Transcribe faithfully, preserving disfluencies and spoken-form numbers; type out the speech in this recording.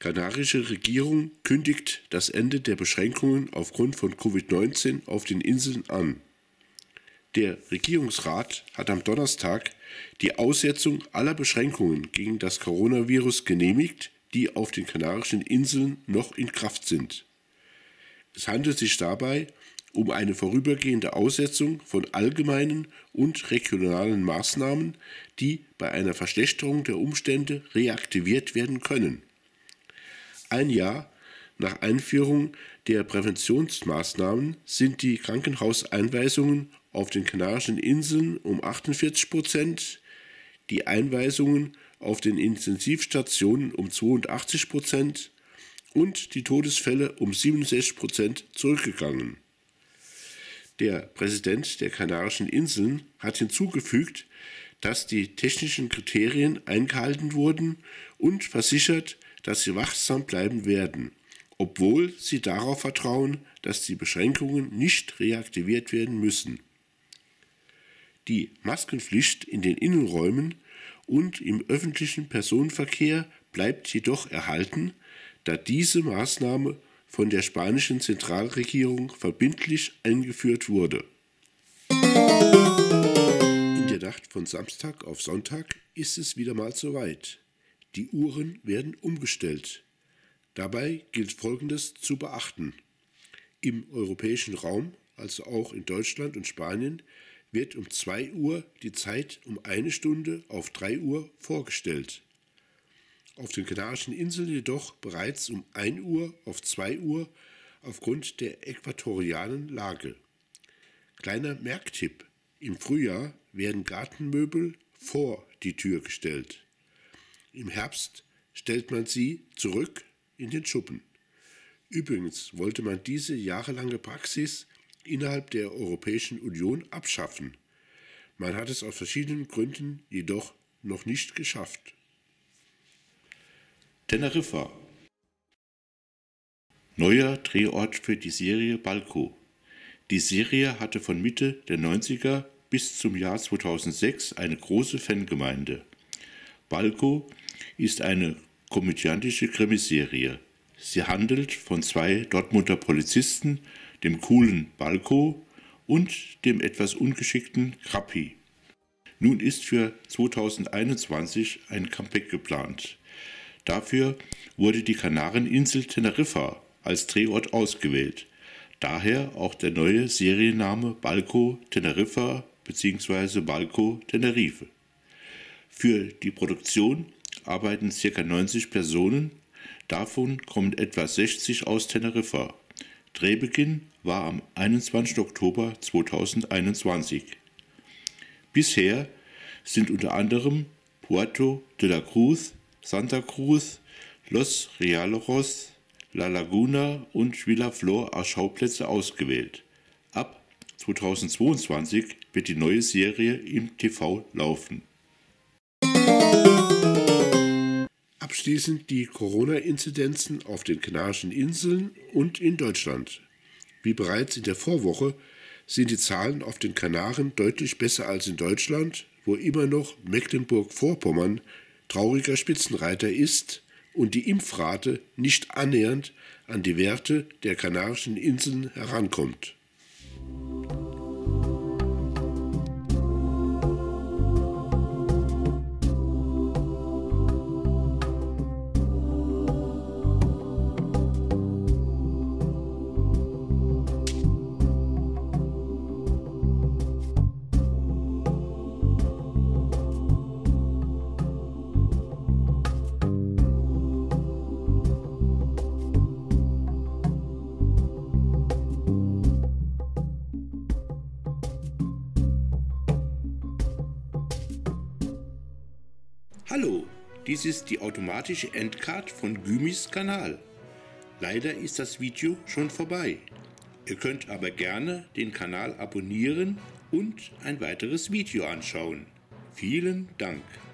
kanarische Regierung kündigt das Ende der Beschränkungen aufgrund von Covid neunzehn auf den Inseln an. Der Regierungsrat hat am Donnerstag die Aussetzung aller Beschränkungen gegen das Coronavirus genehmigt, die auf den Kanarischen Inseln noch in Kraft sind. Es handelt sich dabei um eine vorübergehende Aussetzung von allgemeinen und regionalen Maßnahmen, die bei einer Verschlechterung der Umstände reaktiviert werden können. Ein Jahr nach Einführung der Präventionsmaßnahmen sind die Krankenhauseinweisungen auf den Kanarischen Inseln um achtundvierzig Prozent, die Einweisungen auf den Intensivstationen um zweiundachtzig Prozent und die Todesfälle um siebenundsechzig Prozent zurückgegangen. Der Präsident der Kanarischen Inseln hat hinzugefügt, dass die technischen Kriterien eingehalten wurden und versichert, dass sie wachsam bleiben werden, obwohl sie darauf vertrauen, dass die Beschränkungen nicht reaktiviert werden müssen. Die Maskenpflicht in den Innenräumen und im öffentlichen Personenverkehr bleibt jedoch erhalten, da diese Maßnahme von der spanischen Zentralregierung verbindlich eingeführt wurde. In der Nacht von Samstag auf Sonntag ist es wieder mal soweit. Die Uhren werden umgestellt. Dabei gilt Folgendes zu beachten. Im europäischen Raum, also auch in Deutschland und Spanien, wird um zwei Uhr die Zeit um eine Stunde auf drei Uhr vorgestellt. Auf den Kanarischen Inseln jedoch bereits um ein Uhr auf zwei Uhr aufgrund der äquatorialen Lage. Kleiner Merktipp: Im Frühjahr werden Gartenmöbel vor die Tür gestellt. Im Herbst stellt man sie zurück in den Schuppen. Übrigens wollte man diese jahrelange Praxis innerhalb der Europäischen Union abschaffen. Man hat es aus verschiedenen Gründen jedoch noch nicht geschafft. Teneriffa. Neuer Drehort für die Serie Balko. Die Serie hatte von Mitte der neunziger bis zum Jahr zweitausendsechs eine große Fangemeinde. Balko ist eine komödiantische Krimiserie. Sie handelt von zwei Dortmunder Polizisten, dem coolen Balko und dem etwas ungeschickten Krappi. Nun ist für zweitausendeinundzwanzig ein Comeback geplant. Dafür wurde die Kanareninsel Teneriffa als Drehort ausgewählt. Daher auch der neue Serienname Balko Teneriffa bzw. Balko Tenerife. Für die Produktion arbeiten ca. neunzig Personen, davon kommen etwa sechzig aus Teneriffa. Drehbeginn war am einundzwanzigsten Oktober zweitausendeinundzwanzig. Bisher sind unter anderem Puerto de la Cruz, Santa Cruz, Los Realejos, La Laguna und Vilaflor als Schauplätze ausgewählt. Ab zweitausendzweiundzwanzig wird die neue Serie im T V laufen. Abschließend die Corona-Inzidenzen auf den Kanarischen Inseln und in Deutschland. Wie bereits in der Vorwoche sind die Zahlen auf den Kanaren deutlich besser als in Deutschland, wo immer noch Mecklenburg-Vorpommern trauriger Spitzenreiter ist und die Impfrate nicht annähernd an die Werte der Kanarischen Inseln herankommt. Hallo, dies ist die automatische Endcard von Gymis Kanal. Leider ist das Video schon vorbei. Ihr könnt aber gerne den Kanal abonnieren und ein weiteres Video anschauen. Vielen Dank.